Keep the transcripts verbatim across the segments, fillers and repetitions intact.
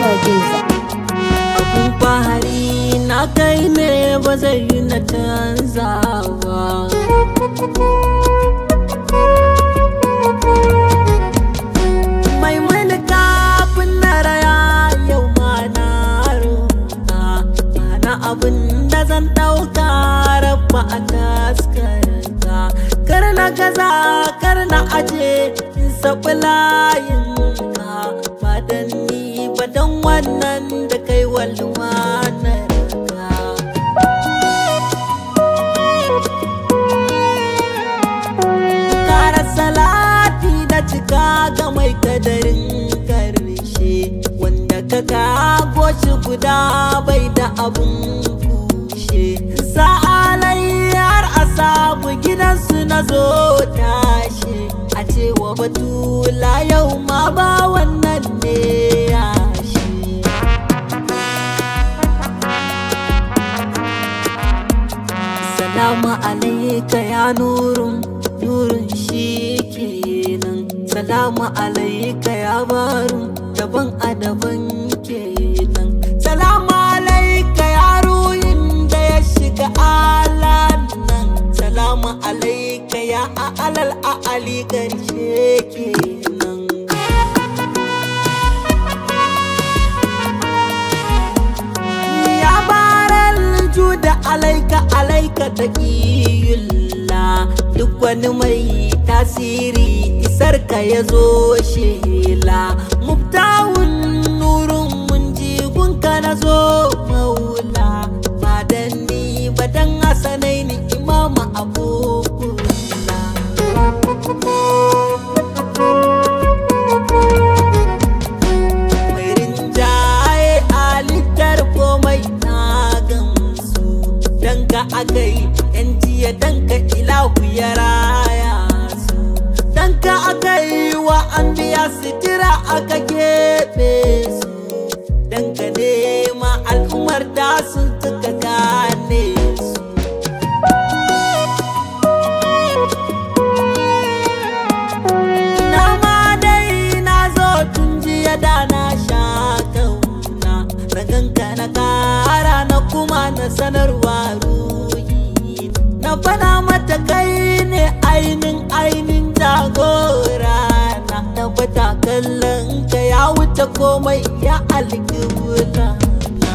Stargazer. Abun fahari na kai ne ba zai yi na canza ba. Mai mani kafin na raya yau ma na roƙa, ana abin da zan ɗauka rabba a taskarta. Kar na gaza kar na aje in saɓi layinka, ba dan ni ba dan wannan da kai walwanar ka. Kara salati da cika ga mai kadarin karshe, wanda ka kago shi guda bai da abun kushe. Sa'alai har a samu gidansu na zo tashi, a cewa batula yau ma ba wannan ne ya shi. Salamu alaika ya nurun nurun shi kenan. Salamu alaika ya barun daban a daban kenan. Salamu alaika ya ruhin da ya shiga alan nan. Salamu alaika ya a'alal a'ali karshe kenan. Ya baral juda alaika alaika taqiyullah, duk wani mai tasiri isar ka ya zo shela. Muftahun nurun mun ji gunka na zo maula, ba dan ni ba dan hasanai ni imama abubuwa. Mai rinjaye halittar komai na gamsu, danka akai yan jiya danka ilahu ya raya su. Danka akai wa an biya sitira aka keɓe su, danka nema al'ummar da sun tuka gane su. Na ma dai na zo tun jiya da na sha kauna, na ganka na kara na kuma na sanarwa ruhi, na fada mata kai ne ainin ainin jagora na. Tabbata kallon ka ya wuce komai ya alƙibla na.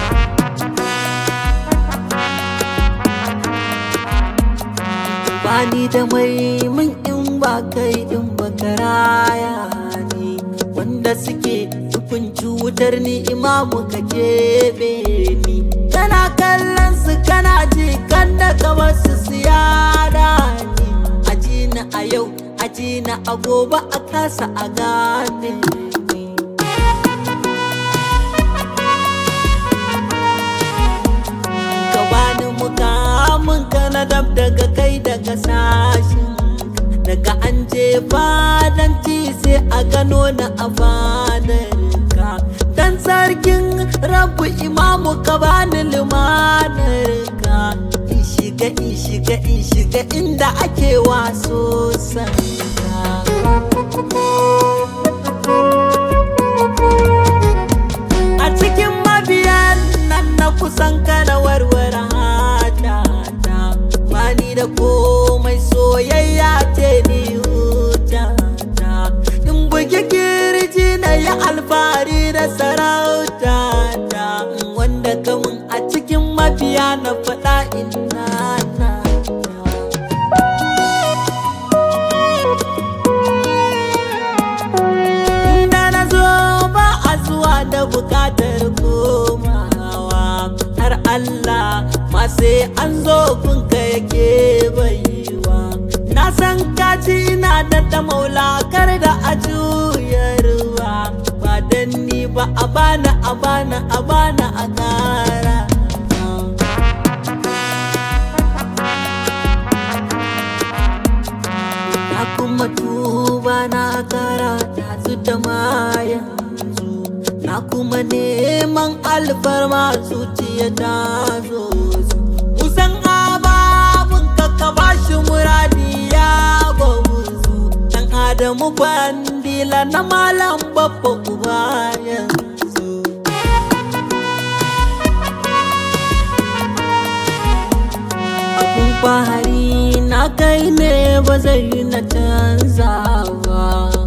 Bani da mai min in ba kai din bakaraya ne, wanda suke hukunci wutar ni imamu ka keɓe ni. Kana kallon su kana ji kan da kamar su siyada ni. Aji na a yau aji na a gobe a kasa a gane ni. Ka bani mukamin ka na dab daga kai daga sashin, daga an je fadanci sai a gano na a fadarka. Dan sarkin rabu imamu ka bani limanarka, in shiga in shiga in shiga inda ake waso sanka. A cikin mabiyan nan na kusan kana warware hajjata, bani da komai soyayya ce ni hujjata. In bugi kirji na yi alfahari da sarautata, wanda kamun a cikin mabiya na faɗa ina na. Inda na zo ba a zuwa da bukatar komawa, har Allah ma sai an zo gunka yake baiwa. Na san kaci ina da ta maula kar da a juyarwa, ba dan ni ba a bana a bana a bana a kara. Na kuma tuba na kara ta su da ma yanzu, na kuma neman alfarma zuciya ta zo. Kusan ababun ka ka bashi muradi ya babuzu, dan Adamu bandila na malam babba uba yanzu. alfahari na kai ne ba zai na canza ba.